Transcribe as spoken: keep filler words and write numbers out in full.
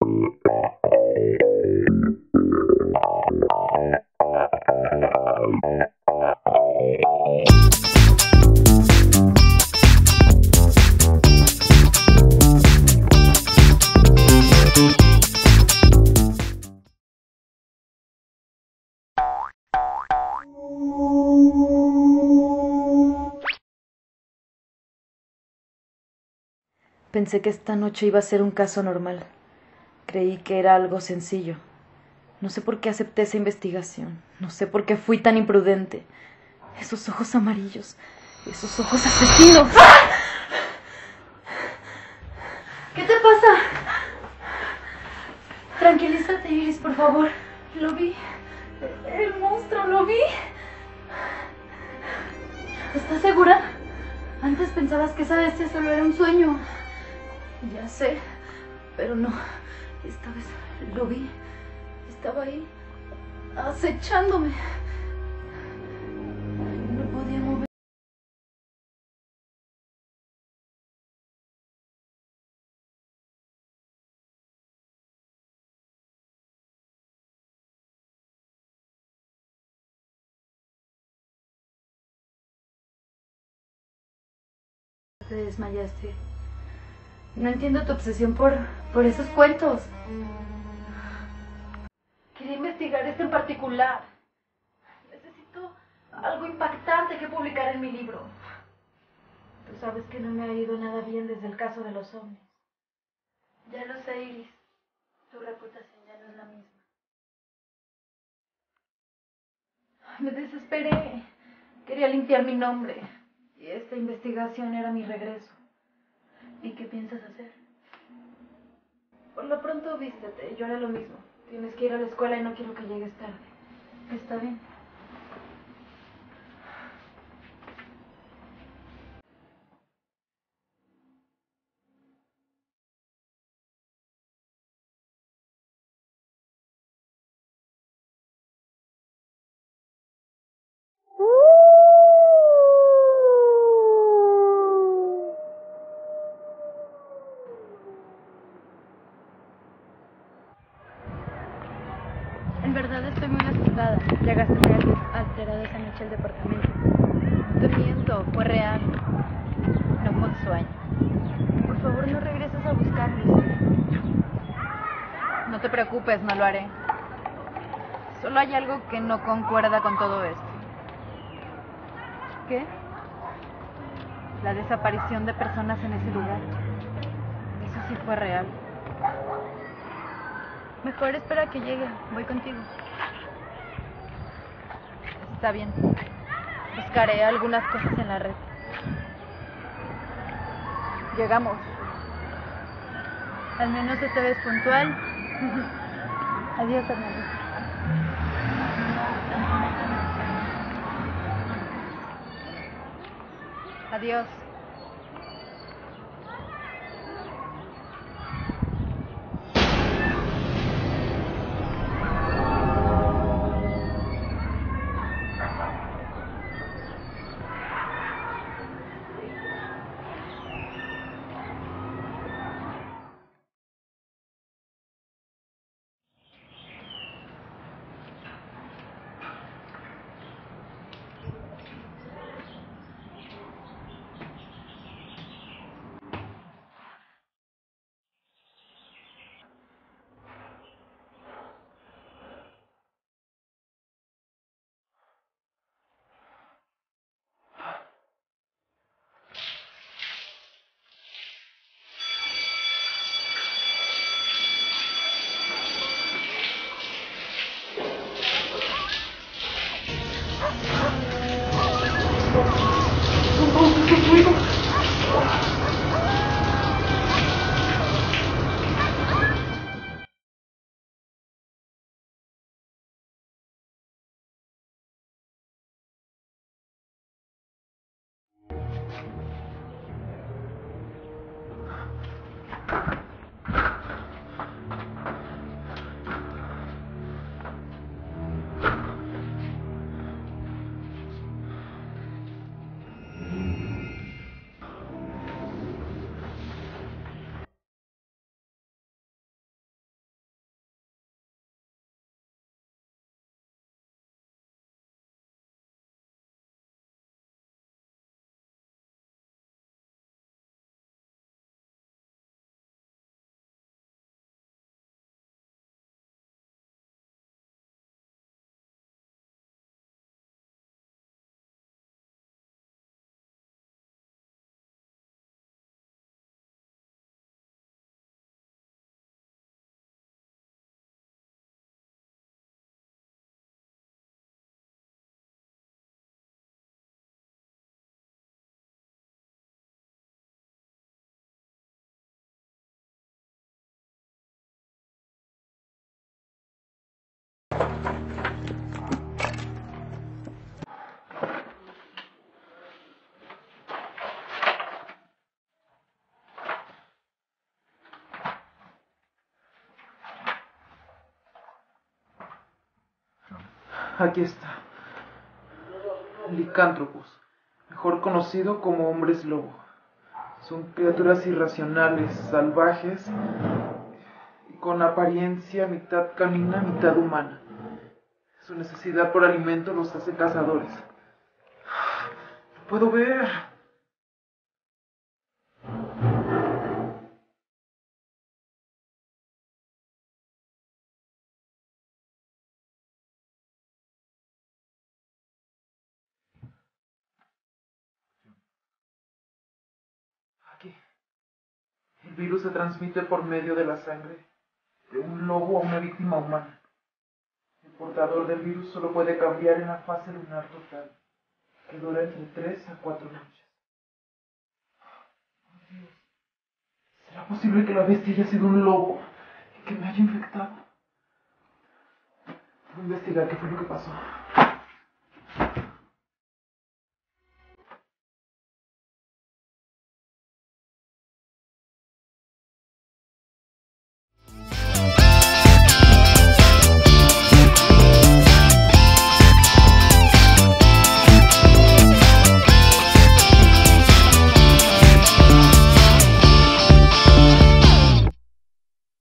Pensé que esta noche iba a ser un caso normal. Creí que era algo sencillo. No sé por qué acepté esa investigación. No sé por qué fui tan imprudente. Esos ojos amarillos. Esos ojos asesinos. ¿Qué te pasa? Tranquilízate, Iris, por favor. Lo vi. El monstruo, lo vi. ¿Estás segura? Antes pensabas que esa bestia solo era un sueño. Ya sé, pero no. Esta vez lo vi. Estaba ahí, acechándome. No podía mover. Te desmayaste. No entiendo tu obsesión por, por esos cuentos. Quería investigar este en particular. Necesito algo impactante que publicar en mi libro. Tú sabes que no me ha ido nada bien desde el caso de los ovnis. Ya lo sé, Iris. Tu reputación ya no es la misma. Me desesperé. Quería limpiar mi nombre. Y esta investigación era mi regreso. ¿Y qué piensas hacer? Por lo pronto vístete. Yo haré lo mismo. Tienes que ir a la escuela y no quiero que llegues tarde. Está bien. En verdad estoy muy asustada. Llegaste muy al- alterada esa noche al departamento. No te miento, fue real. No fue un sueño. Por favor, no regreses a buscarme. No te preocupes, no lo haré. Solo hay algo que no concuerda con todo esto. ¿Qué? La desaparición de personas en ese lugar. Eso sí fue real. Mejor espera a que llegue. Voy contigo. Está bien. Buscaré algunas cosas en la red. Llegamos. Al menos esta vez puntual. Adiós, Hernando. Adiós. Aquí está. Licántropos, mejor conocido como hombres lobo. Son criaturas irracionales, salvajes y con apariencia mitad canina, mitad humana. Su necesidad por alimento los hace cazadores. ¡Lo puedo ver! Aquí. El virus se transmite por medio de la sangre de un lobo a una víctima humana. El portador del virus solo puede cambiar en la fase lunar total, que dura entre tres a cuatro noches. Oh, Dios. ¿Será posible que la bestia haya sido un lobo y que me haya infectado? Voy a investigar qué fue lo que pasó.